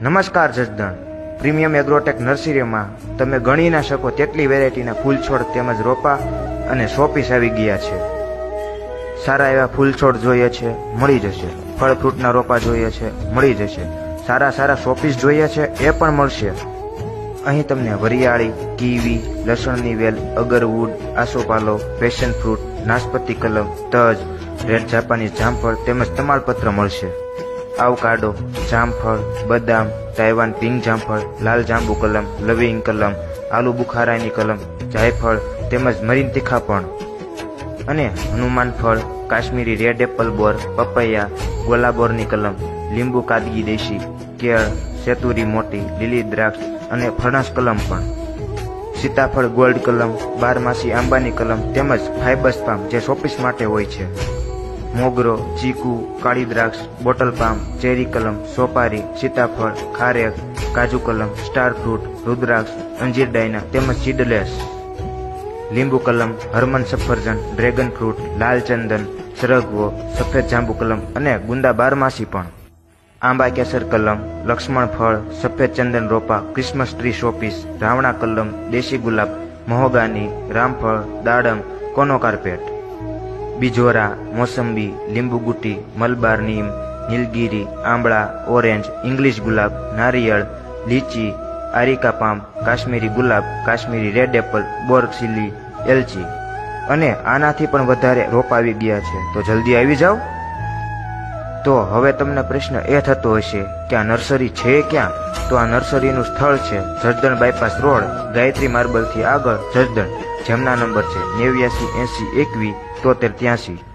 નમસ્કાર Jasdan premium Agrotech નર્સરીમાં તમે ગણી ના શકો તેટલી વેરાયટીના ફૂલ છોડ તેમજ રોપા અને શોપીસ આવી ગયા છે। સારા એવા ફૂલ છોડ જોઈએ છે મળી જશે, ફળ ફ્રૂટના રોપા જોઈએ છે મળી જશે, સારા શોપીસ જોઈએ છે એ પણ મળશે। અહીં તમને વરિયાળી, કીવી, લસણની વેલ, અગરવુડ, આસોપાલો, પેશન ફ્રૂટ, નાશપતી કલમ, તજ, રેડ જાપાનીઝ જામફળ તેમજ તમાલપત્ર મળશે। આવકાડો, જામફળ, બદામ, તાઇવાન પિંક જામફળ, લાલ જાંબુ કલમ, લવિંગ કલમ, આલુ બુખારાની કલમ, જાયફળ તેમજ મરીન તીખા પણ અને હનુમાન ફળ, કાશ્મીરી રેડ એપલ બોર, પપૈયા, ગોલાબોરની કલમ, લીંબુ કાદગી દેશી, કેળ, સેતુરી મોટી, લીલી દ્રાક્ષ અને ફણસ કલમ પણ, સીતાફળ ગોલ્ડ કલમ, બારમાસી આંબાની કલમ તેમજ ફાઇબસ પામ જે શોપીસ માટે હોય છે, મોગરો, ચીકુ, કાળી દ્રાક્ષ, બોટલ પામ, ચેરી કલમ, સોપારી, સીતાફળ, ખારેક, કાજુ કલમ, સ્ટાર ફ્રૂટ, રુદ્રાક્ષ, અંજીર ડાયના તેમજ સીડલેસ, લીંબુ કલમ, હરમન સફરજન, ડ્રેગન ફ્રૂટ, લાલ ચંદન, સરગવો, સફેદ જાંબુ કલમ અને ગુંદા બારમાસી પણ, આંબા કેસર કલમ, લક્ષ્મણ ફળ, સફેદ ચંદન રોપા, ક્રિસમસ ટ્રી શોપીસ, રાવણા કલમ, દેશી ગુલાબ, મહોગાની, રામફળ, દાડમ, કોનો કાર્પેટ, બીજોરા, મોસંબી, લીંબુ ગુટી, મલબાર નીમ, નીલગીરી, આંબળા, ઓરેન્જ, ઇંગ્લિશ ગુલાબ, નારિયેળ, લીચી, આરિકા પામ, કાશ્મીરી ગુલાબ, કાશ્મીરી રેડ એપલ, બોરસિલી, એલચી અને આનાથી પણ વધારે રોપ આવી ગયા છે, તો જલ્દી આવી જાઓ। તો હવે તમને પ્રશ્ન એ થતો હશે કે આ નર્સરી છે ક્યાં? તો આ નર્સરીનું સ્થળ છે જસદણ બાયપાસ રોડ, ગાયત્રી માર્બલથી આગળ, જસદણ, જેમના નંબર છે 89 80 21 73 83।